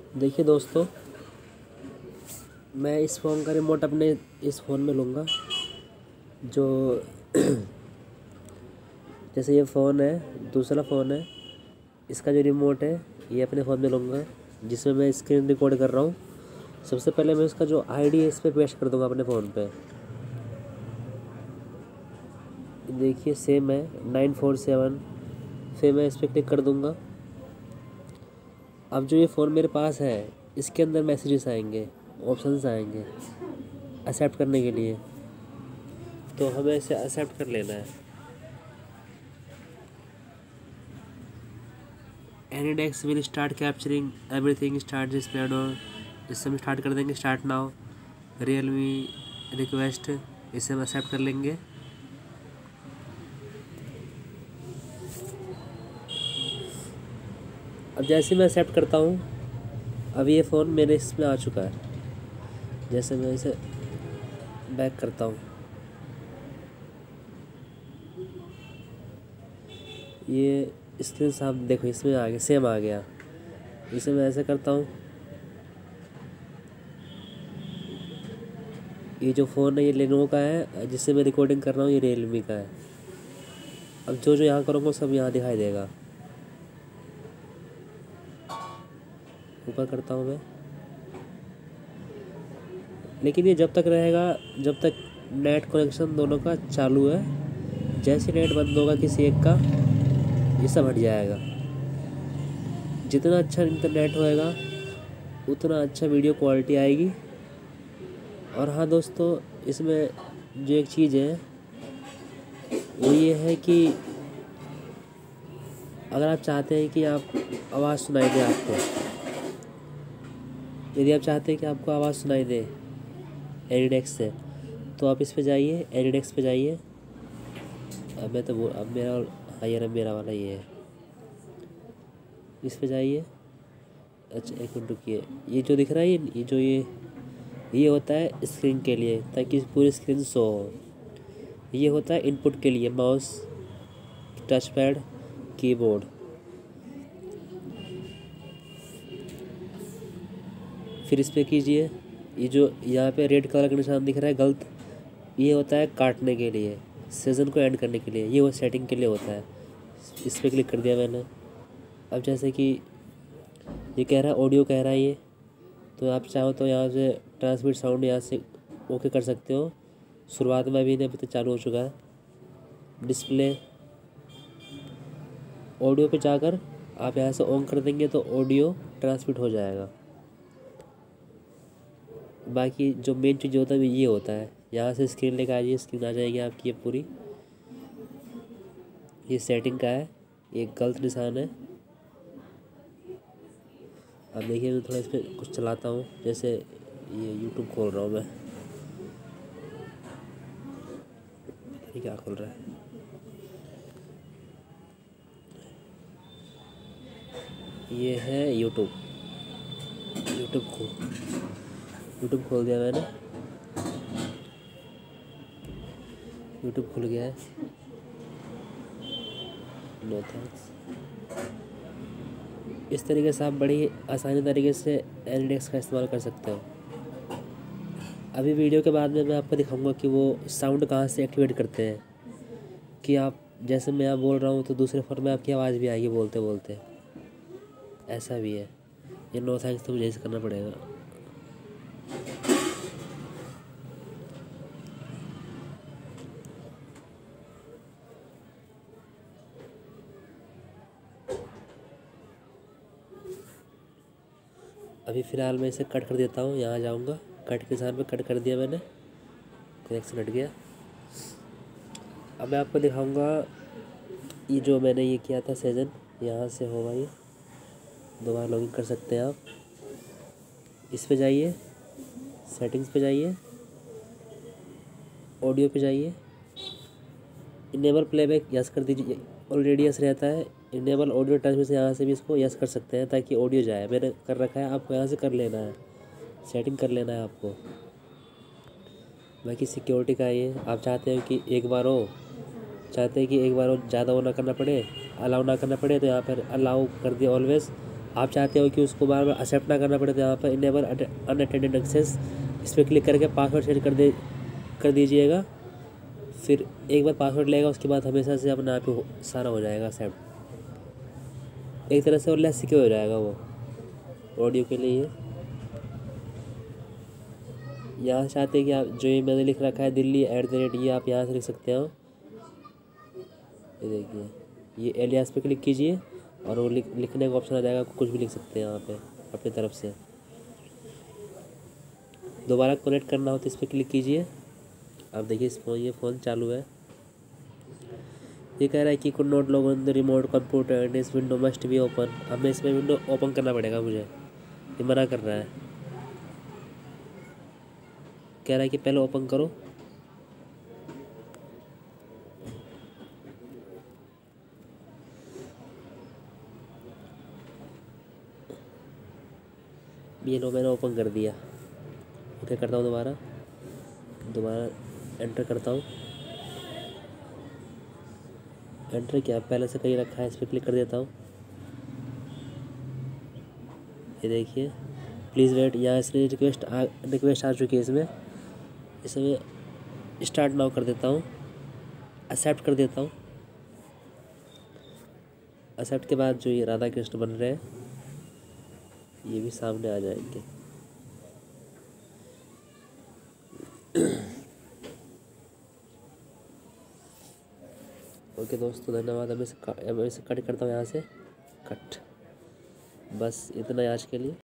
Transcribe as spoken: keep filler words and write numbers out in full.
देखिए दोस्तों, मैं इस फ़ोन का रिमोट अपने इस फ़ोन में लूँगा। जो जैसे ये फ़ोन है, दूसरा फ़ोन है, इसका जो रिमोट है ये अपने फ़ोन में लूँगा, जिसमें मैं स्क्रीन रिकॉर्ड कर रहा हूँ। सबसे पहले मैं इसका जो आईडी है इस पर पेस्ट कर दूँगा अपने फ़ोन पे। देखिए सेम है नाइन फोर सेवन। फिर मैं इस पर क्लिक कर दूँगा। अब जो ये फ़ोन मेरे पास है इसके अंदर मैसेजेस आएंगे, ऑप्शंस आएंगे एक्सेप्ट करने के लिए, तो हमें इसे एक्सेप्ट कर लेना है। AnyDesk will start capturing everything start displayed on. इससे हम स्टार्ट कर देंगे स्टार्ट नाउ। रियलमी रिक्वेस्ट, इसे हम एक्सेप्ट कर लेंगे। अब जैसे मैं एक्सेप्ट करता हूँ, अब ये फ़ोन मेरे इसमें आ चुका है। जैसे मैं इसे बैक करता हूँ, ये स्क्रीन साफ देखो इसमें आ गया, सेम आ गया। इसे मैं ऐसे करता हूँ, ये जो फ़ोन है ये लेनोवो का है, जिससे मैं रिकॉर्डिंग कर रहा हूँ ये रियलमी का है। अब जो जो यहाँ करूँगा सब यहाँ दिखाई देगा। ऊपर करता हूँ मैं, लेकिन ये जब तक रहेगा जब तक नेट कनेक्शन दोनों का चालू है। जैसे नेट बंद होगा किसी एक का, ये सब हट जाएगा। जितना अच्छा इंटरनेट होएगा उतना अच्छा वीडियो क्वालिटी आएगी। और हाँ दोस्तों, इसमें जो एक चीज़ है वो ये है कि अगर आप चाहते हैं कि आप आवाज़ सुनाई दे आपको, यदि आप चाहते हैं कि आपको आवाज़ सुनाई दे एनीडेक्स से, तो आप इस पे जाइए, एनीडेक्स पे जाइए। अब मैं तो वो अब मेरा हाँ यार मेरा वाला ये है, इस पे जाइए। अच्छा एक मिनट रुकिए, ये जो दिख रहा है ये ये जो ये ये होता है स्क्रीन के लिए, ताकि पूरी स्क्रीन शो हो। ये होता है इनपुट के लिए, माउस, टच पैड, कीबोर्ड। फिर इस पर कीजिए, ये जो यहाँ पे रेड कलर का निशान दिख रहा है गलत, ये होता है काटने के लिए, सीज़न को एंड करने के लिए, ये वो सेटिंग के लिए होता है। इस पर क्लिक कर दिया मैंने। अब जैसे कि ये कह रहा है ऑडियो कह रहा है ये, तो आप चाहो तो यहाँ से ट्रांसमिट साउंड यहाँ से ओके कर सकते हो। शुरुआत में अभी नहीं, अभी तो चालू हो चुका है। डिस्प्ले ऑडियो पे जाकर आप यहाँ से ऑन कर देंगे तो ऑडियो ट्रांसमिट हो जाएगा। बाकी जो मेन चीज़ होता है ये होता है, यहाँ से स्क्रीन लेकर आ जाइए, स्क्रीन आ जाएगी आपकी ये पूरी। ये सेटिंग का है, ये गलत निशान है। अब देखिए मैं थोड़ा इस पर कुछ चलाता हूँ, जैसे ये यूट्यूब खोल रहा हूँ मैं, ये क्या खोल रहा है। ये है यूट्यूब, यूट्यूब खोल यूट्यूब खोल दिया मैंने, यूट्यूब खुल गया है। No thanks. इस तरीके से आप बड़ी आसानी तरीके से एनीडेक्स का इस्तेमाल कर सकते हो। अभी वीडियो के बाद में मैं आपको दिखाऊंगा कि वो साउंड कहाँ से एक्टिवेट करते हैं, कि आप जैसे मैं आप बोल रहा हूँ तो दूसरे फ़ोन में आपकी आवाज़ भी आएगी बोलते बोलते, ऐसा भी है। ये नो थैंक्स तो मुझे ऐसे करना पड़ेगा। अभी फ़िलहाल मैं इसे कट कर देता हूँ, यहाँ जाऊँगा, कट के निशान पे कट कर दिया मैंने, कनेक्शन हट गया। अब मैं आपको दिखाऊंगा ये जो मैंने ये किया था सेजन, यहाँ से होगा ये। दोबारा लॉगिन कर सकते हैं आप। इस पे जाइए, सेटिंग्स पे जाइए, ऑडियो पे जाइए, इनेबल प्लेबैक यस कर दीजिए। ऑलरेडी यस रहता है। इनेबल ऑडियो ट्रांसमिशन, यहाँ से भी इसको यस कर सकते हैं ताकि ऑडियो जाए। मैंने कर रखा है, आपको यहाँ से कर लेना है, सेटिंग कर लेना है आपको। बाकी सिक्योरिटी का ये आप चाहते हैं कि एक बार हो, चाहते हैं कि एक बार हो ज़्यादा वो ना करना पड़े, अलाउ ना करना पड़े, तो यहाँ पर अलाउ कर दिया ऑलवेज़। आप चाहते हो कि उसको बार बार एक्सेप्ट ना करना पड़े, तो यहाँ पर इनेबल अनअटेंडेड एक्सेस इस पर क्लिक करके पासवर्ड सेट कर दे कर दीजिएगा। फिर एक बार पासवर्ड लेगा, उसके बाद हमेशा से अपने आप ही सारा हो जाएगा एक्सेप्ट। एक तरह से और लेस सिक्योर हो जाएगा वो ऑडियो के लिए। यहाँ चाहते हैं कि आप जो ये मैंने लिख रखा है दिल्ली एट द रेट, ये आप यहाँ से लिख सकते हो। ये देखिए, ये एलियास पे क्लिक कीजिए और वो लिख लिखने का ऑप्शन आ जाएगा, कुछ भी लिख सकते हैं यहाँ पे अपनी तरफ से। दोबारा कनेक्ट करना हो तो इस पर क्लिक कीजिए। अब देखिए इस फोन ये फ़ोन चालू है। ये कह रहा है कि could not log on the remote computer and this window must be open. अब मैं इसमें विंडो ओपन करना पड़ेगा मुझे, ये मना कर रहा है। कह रहा है कि पहले ओपन करो। ये लो मैंने ओपन कर दिया। ओके करता हूँ, दोबारा दोबारा एंटर करता हूँ। एंटर किया, पहले से कहीं रखा है, इस पर क्लिक कर देता हूँ। ये देखिए प्लीज़ वेट, यहाँ इसने रिक्वेस्ट आ रिक्वेस्ट आ चुकी है इसमें। इसमें स्टार्ट नाउ कर देता हूँ, एक्सेप्ट कर देता हूँ। एक्सेप्ट के बाद जो ये राधा कृष्ण बन रहे हैं ये भी सामने आ जाएंगे। ओके दोस्तों, धन्यवाद। अब इसे अब इसे कट करता हूँ यहाँ से, कट। बस इतना ही आज के लिए।